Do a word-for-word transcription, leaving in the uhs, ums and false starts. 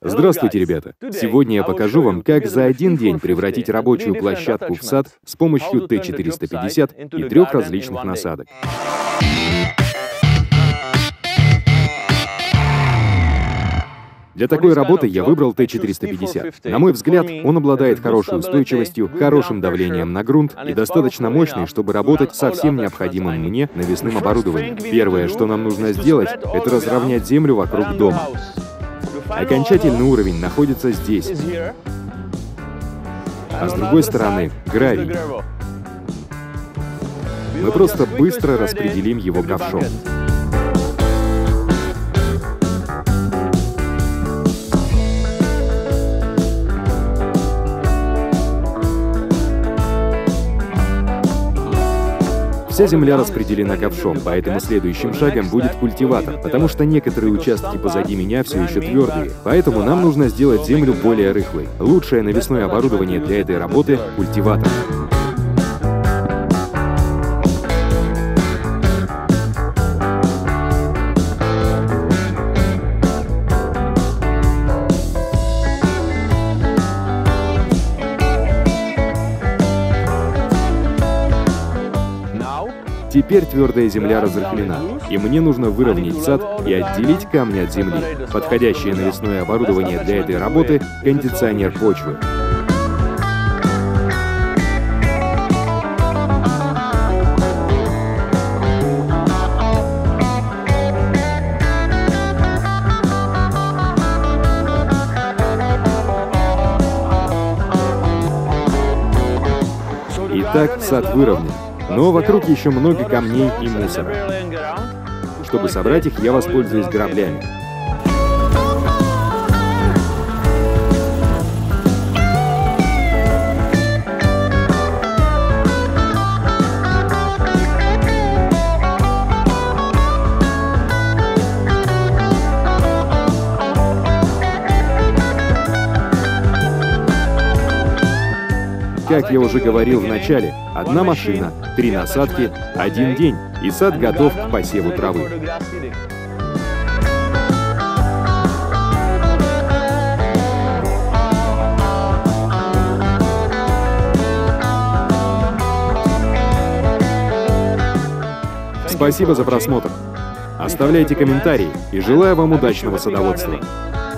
Здравствуйте, ребята! Сегодня я покажу вам, как за один день превратить рабочую площадку в сад с помощью Т четыреста пятьдесят и трех различных насадок. Для такой работы я выбрал Т четыреста пятьдесят. На мой взгляд, он обладает хорошей устойчивостью, хорошим давлением на грунт и достаточно мощный, чтобы работать со всем необходимым мне навесным оборудованием. Первое, что нам нужно сделать, это разровнять землю вокруг дома. Окончательный уровень находится здесь, а с другой стороны — гравий. Мы просто быстро распределим его ковшом. Вся земля распределена ковшом, поэтому следующим шагом будет культиватор, потому что некоторые участки позади меня все еще твердые. Поэтому нам нужно сделать землю более рыхлой. Лучшее навесное оборудование для этой работы — культиватор. Теперь твердая земля разрыхлена, и мне нужно выровнять сад и отделить камни от земли. Подходящее навесное оборудование для этой работы — кондиционер почвы. Итак, сад выровнен. Но вокруг еще много камней и мусора. Чтобы собрать их, я воспользуюсь граблями. Как я уже говорил в начале, одна машина, три насадки, один день, и сад готов к посеву травы. Спасибо за просмотр. Оставляйте комментарии и желаю вам удачного садоводства.